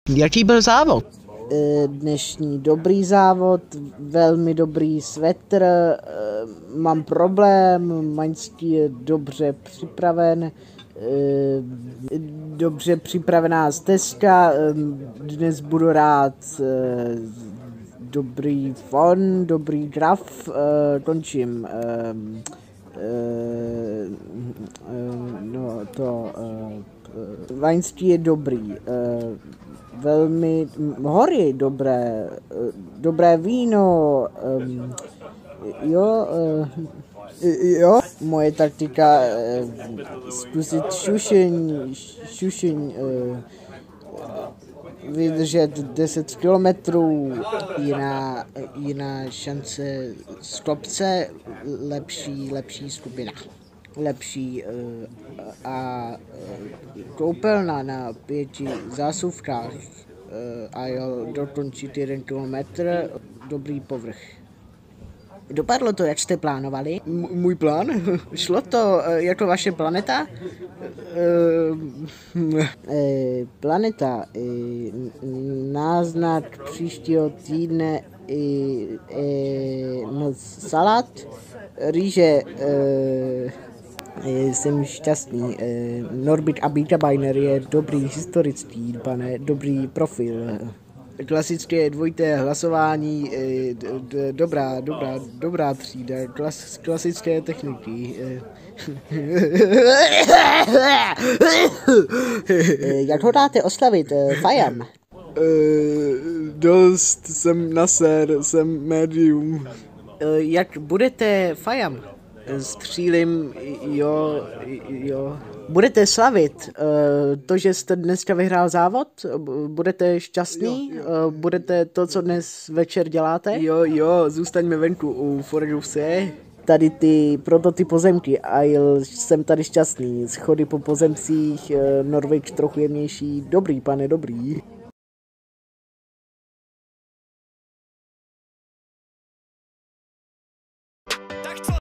Jaký byl závod? Dnešní dobrý závod, velmi dobrý svetr, mám problém, Maňský je dobře připraven, dobře připravená stezka, dnes budu rád, dobrý fon, dobrý graf, končím. Vaňský je dobrý, velmi hory dobré, dobré víno, jo, moje taktika zkusit šušeň, vydržet 10 kilometrů, jiná šance z kopce, lepší skupina. Lepší a koupelna na 5 zásuvkách a jel dokončit 1 kilometr, dobrý povrch. Dopadlo to, jak jste plánovali? Můj plán? Šlo to jako vaše planeta? Planeta, náznak příštího týdne, salát, rýže, jsem šťastný. Norbit a Bieterbeiner je dobrý historický, pane, dobrý profil. Klasické dvojité hlasování, dobrá třída, klasické techniky. Jak ho dáte oslavit, Fajam? Dost, jsem naser, jsem médium. Jak budete Fajam? Střílim, jo. Budete slavit to, že jste dneska vyhrál závod? Budete šťastný? Jo. Budete to, co dnes večer děláte? Jo, zůstaňme venku u Forguse. Tady proto ty pozemky a jsem tady šťastný. Schody po pozemcích, Norwich trochu jemnější. Dobrý, pane, dobrý.